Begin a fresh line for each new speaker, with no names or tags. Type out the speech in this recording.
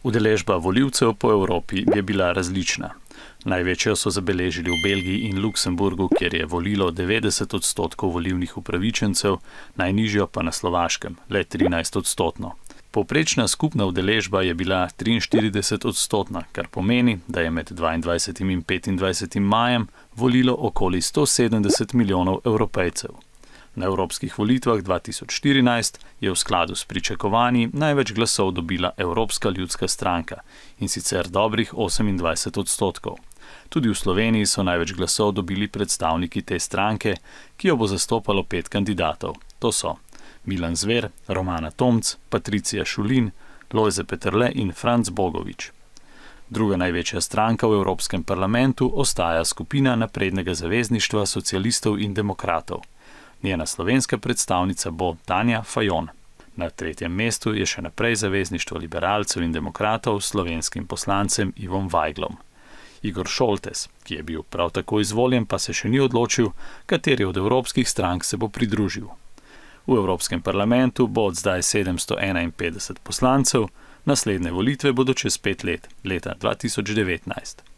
Udeležba volivcev po Evropi je bila različna. Največjo so zabeležili v Belgiji in Luksemburgu, kjer je volilo 90% volilnih upravičencev, najnižjo pa na Slovaškem, le 13%. Povprečna skupna udeležba je bila 43%, kar pomeni, da je med 22. in 25. majem volilo okoli 170 milijonov Evropejcev. Na evropskih volitvah 2014 je v skladu s pričakovanji največ glasov dobila Evropska ljudska stranka, in sicer dobrih 28%. Tudi v Sloveniji so največ glasov dobili predstavniki te stranke, ki jo bo zastopalo 5 kandidatov. To so Milan Zver, Romana Tomc, Patricija Šulin, Lojze Peterle in Franc Bogovič. Druga največja stranka v Evropskem parlamentu ostaja skupina Naprednega zavezništva socialistov in demokratov. Njena slovenska predstavnica bo Tanja Fajon. Na 3. mestu je še naprej Zavezništvo liberalcev in demokratov s slovenskim poslancem Ivom Vajglom. Igor Šoltes, ki je bil prav tako izvoljen, pa se še ni odločil, kateri od evropskih strank se bo pridružil. V Evropskem parlamentu bo od zdaj 751 poslancev, naslednje volitve bodo čez 5 let, leta 2019.